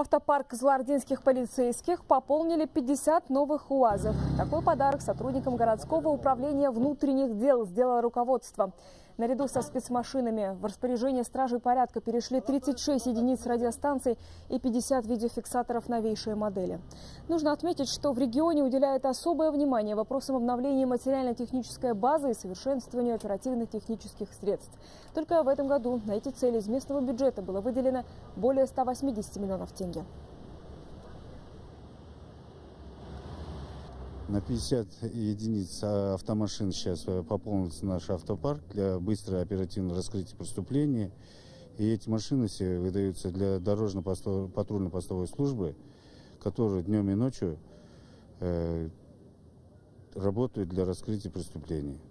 Автопарк кызылординских полицейских пополнили 50 новых УАЗов. Такой подарок сотрудникам городского управления внутренних дел сделало руководство. Наряду со спецмашинами в распоряжение стражей порядка перешли 36 единиц радиостанций и 50 видеофиксаторов новейшей модели. Нужно отметить, что в регионе уделяет особое внимание вопросам обновления материально-технической базы и совершенствованию оперативно-технических средств. Только в этом году на эти цели из местного бюджета было выделено более 180 миллионов тенге. На 50 единиц автомашин сейчас пополнится наш автопарк для быстрого оперативного раскрытия преступления. И эти машины все выдаются для дорожно-патрульно-постовой службы, которые днем и ночью работают для раскрытия преступлений.